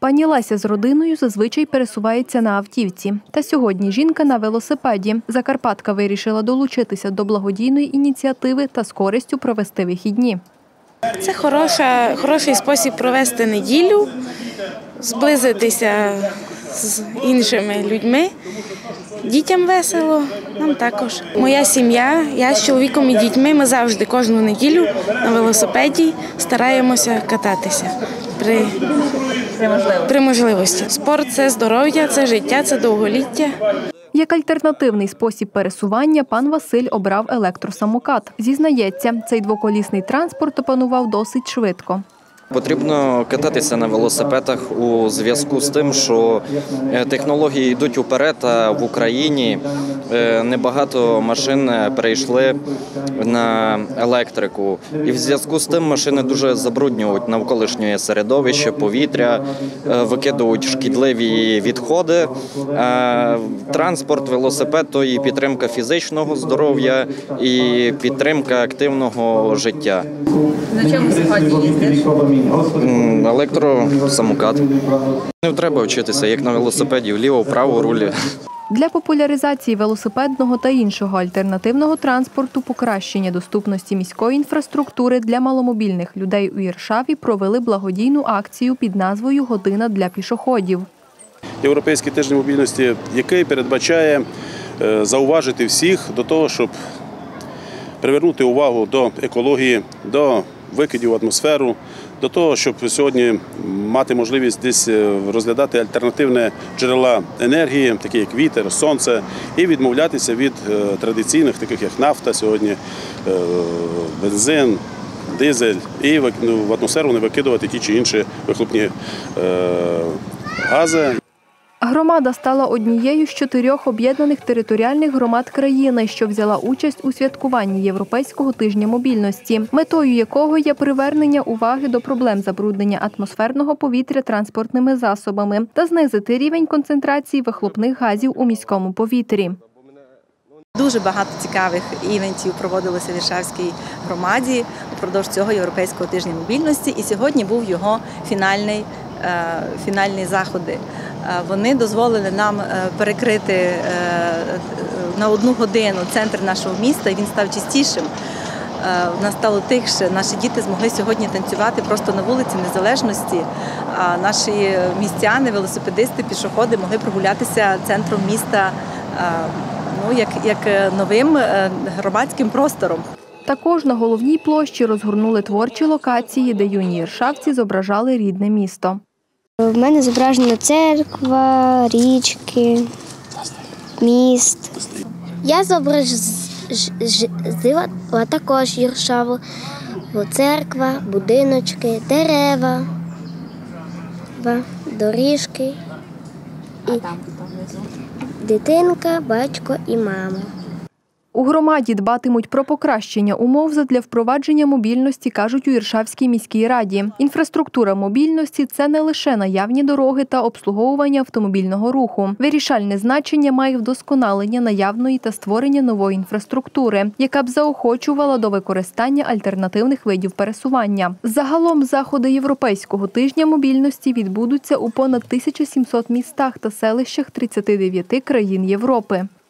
Пані Леся з родиною зазвичай пересувається на автівці. Та сьогодні жінка на велосипеді. Закарпатка вирішила долучитися до благодійної ініціативи та з користю провести вихідні. Це хороший спосіб провести неділю, зблизитися з іншими людьми. Дітям весело, нам також. Моя сім'я, я з чоловіком і дітьми, ми завжди кожну неділю на велосипеді стараємося кататися при можливості. Спорт – це здоров'я, це життя, це довголіття. Як альтернативний спосіб пересування пан Василь обрав електросамокат. Зізнається, цей двоколісний транспорт опанував досить швидко. Потрібно кататися на велосипедах у зв'язку з тим, що технології йдуть уперед, а в Україні небагато машин перейшли на електрику. І в зв'язку з тим машини дуже забруднюють навколишнє середовище, повітря, викидують шкідливі відходи. Транспорт, велосипед – то і підтримка фізичного здоров'я, і підтримка активного життя. На чому сьогодні їздиш? Електросамокат. Не треба вчитися, як на велосипеді, вліво-вправо рулі. Для популяризації велосипедного та іншого альтернативного транспорту, покращення доступності міської інфраструктури для маломобільних людей у Іршаві провели благодійну акцію під назвою «Година для пішоходів». Європейський тиждень мобільності, який передбачає зауважити всіх до того, щоб привернути увагу до екології, до викидів в атмосферу, до того, щоб сьогодні мати можливість десь розглядати альтернативні джерела енергії, такі як вітер, сонце, і відмовлятися від традиційних, таких як нафта сьогодні, бензин, дизель, і в атмосферу не викидувати ті чи інші вихлопні гази. Громада стала однією з 4 об'єднаних територіальних громад країни, що взяла участь у святкуванні Європейського тижня мобільності, метою якого є привернення уваги до проблем забруднення атмосферного повітря транспортними засобами та знизити рівень концентрації вихлопних газів у міському повітрі. Дуже багато цікавих івентів проводилося в Іршавській громаді упродовж цього Європейського тижня мобільності, і сьогодні був його фінальні заходи. Вони дозволили нам перекрити на 1 годину центр нашого міста, і він став чистішим. У нас стало тихше, наші діти змогли сьогодні танцювати просто на вулиці Незалежності, а наші містяни, велосипедисти, пішоходи могли прогулятися центром міста як новим громадським простором. Також на головній площі розгорнули творчі локації, де юні іршавці зображали рідне місто. В мене зображена церква, річки, міст. Я зобразила також Іршаву, церква, будиночки, дерева, доріжки, і дитинка, батько і мама. У громаді дбатимуть про покращення умов задля впровадження мобільності, кажуть у Іршавській міській раді. Інфраструктура мобільності – це не лише наявні дороги та обслуговування автомобільного руху. Вирішальне значення має вдосконалення наявної та створення нової інфраструктури, яка б заохочувала до використання альтернативних видів пересування. Загалом заходи Європейського тижня мобільності відбудуться у понад 1700 містах та селищах 39 країн Європи.